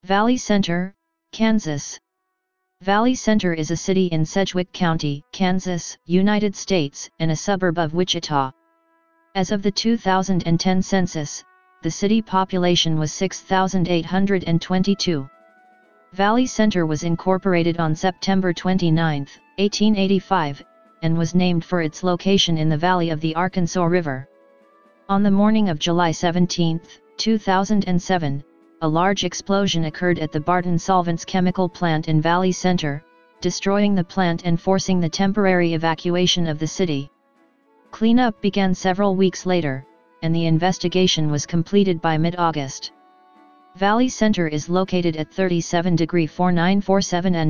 Valley Center, Kansas. Valley Center is a city in Sedgwick County, Kansas, United States, and a suburb of Wichita. As of the 2010 census, the city population was 6,822. Valley Center was incorporated on September 29, 1885, and was named for its location in the valley of the Arkansas River. On the morning of July 17, 2007, a large explosion occurred at the Barton Solvents chemical plant in Valley Center, destroying the plant and forcing the temporary evacuation of the city. Cleanup began several weeks later, and the investigation was completed by mid-August. Valley Center is located at 37°4947 and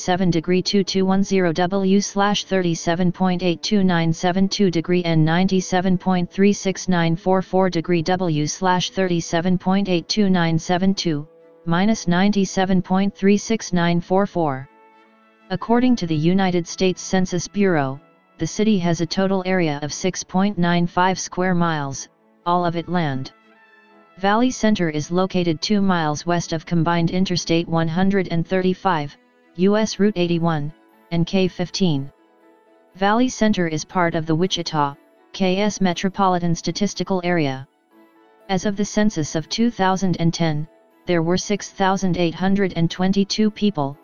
97°2210W/37.82972° and 97.36944°W/37.82972, -97.36944. According to the United States Census Bureau, the city has a total area of 6.95 square miles, all of it land. Valley Center is located 2 miles west of combined Interstate 135, U.S. Route 81, and K-15. Valley Center is part of the Wichita, KS Metropolitan Statistical Area. As of the census of 2010, there were 6,822 people,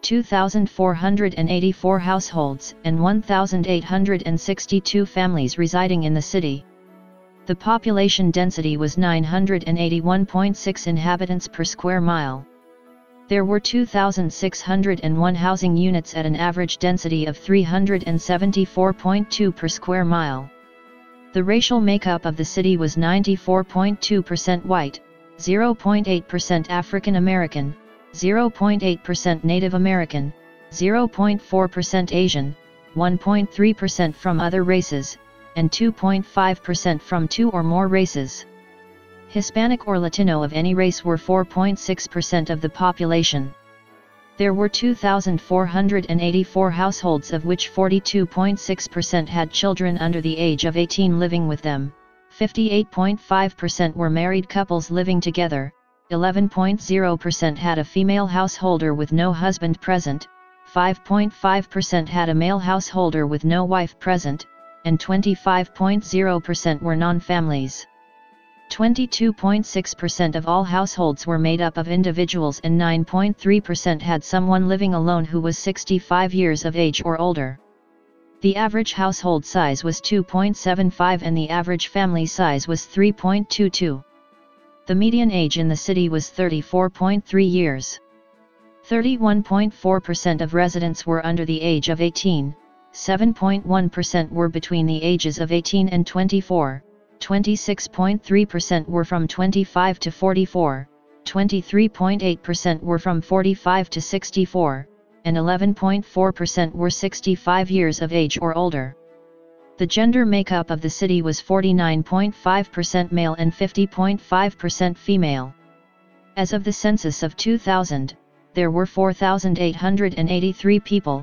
2,484 households, and 1,862 families residing in the city. The population density was 981.6 inhabitants per square mile. There were 2,601 housing units at an average density of 374.2 per square mile. The racial makeup of the city was 94.2% white, 0.8% African American, 0.8% Native American, 0.4% Asian, 1.3% from other races, and 2.5% from 2 or more races. Hispanic or Latino of any race were 4.6% of the population. There were 2,484 households, of which 42.6% had children under the age of 18 living with them, 58.5% were married couples living together, 11.0% had a female householder with no husband present, 5.5% had a male householder with no wife present, and 25.0% were non-families. 22.6% of all households were made up of individuals and 9.3% had someone living alone who was 65 years of age or older. The average household size was 2.75 and the average family size was 3.22. The median age in the city was 34.3 years. 31.4% of residents were under the age of 18. 7.1% were between the ages of 18 and 24, 26.3% were from 25 to 44, 23.8% were from 45 to 64, and 11.4% were 65 years of age or older. The gender makeup of the city was 49.5% male and 50.5% female. As of the census of 2000, there were 4,883 people,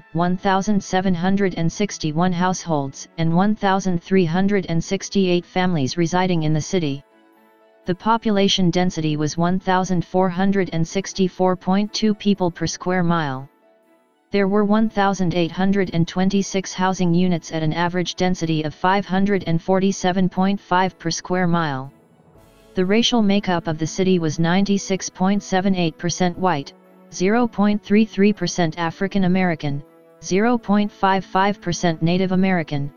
1,761 households, and 1,368 families residing in the city. The population density was 1,464.2 people per square mile. There were 1,826 housing units at an average density of 547.5 per square mile. The racial makeup of the city was 96.78% white, 0.33% African American, 0.55% Native American,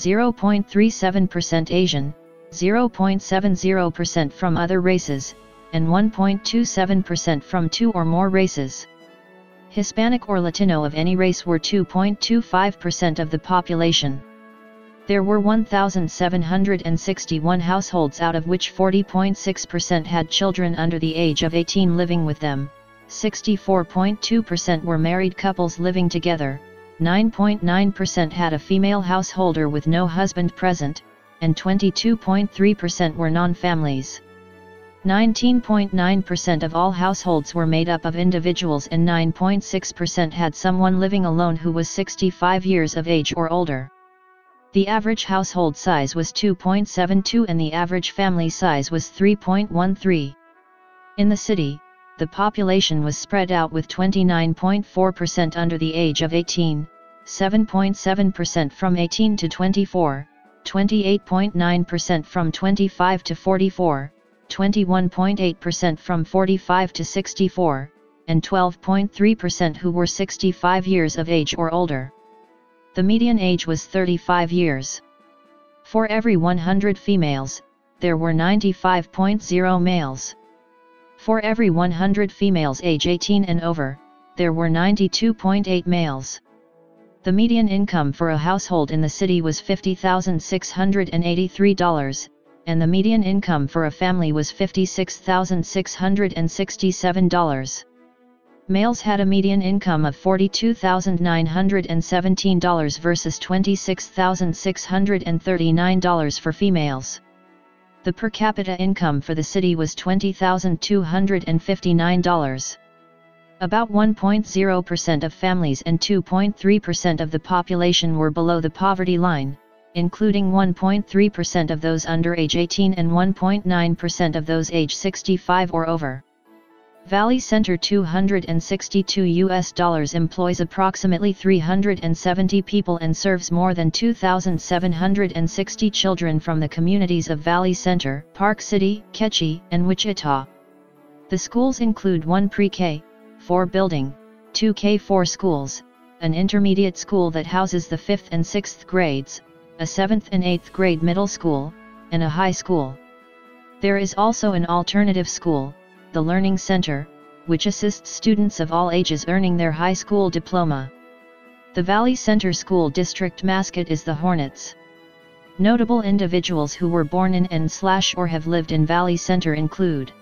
0.37% Asian, 0.70% from other races, and 1.27% from 2 or more races. Hispanic or Latino of any race were 2.25% of the population. There were 1,761 households, out of which 40.6% had children under the age of 18 living with them, 64.2% were married couples living together, 9.9% had a female householder with no husband present, and 22.3% were non-families. 19.9% of all households were made up of individuals and 9.6% had someone living alone who was 65 years of age or older. The average household size was 2.72 and the average family size was 3.13. In the city, the population was spread out with 29.4% under the age of 18, 7.7% from 18 to 24, 28.9% from 25 to 44, 21.8% from 45 to 64, and 12.3% who were 65 years of age or older. The median age was 35 years. For every 100 females, there were 95.0 males. For every 100 females age 18 and over, there were 92.8 males. The median income for a household in the city was $50,683, and the median income for a family was $56,667. Males had a median income of $42,917 versus $26,639 for females. The per capita income for the city was $20,259. About 1.0% of families and 2.3% of the population were below the poverty line, including 1.3% of those under age 18 and 1.9% of those age 65 or over. Valley Center $262 employs approximately 370 people and serves more than 2,760 children from the communities of Valley Center, Park City, Ketchie, and Wichita. The schools include one pre-K, 4 building, 2 K-4 schools, an intermediate school that houses the 5th and 6th grades, a 7th and 8th grade middle school, and a high school. There is also an alternative school, the Learning Center, which assists students of all ages earning their high school diploma. The Valley Center School District mascot is the Hornets. Notable individuals who were born in and/or have lived in Valley Center include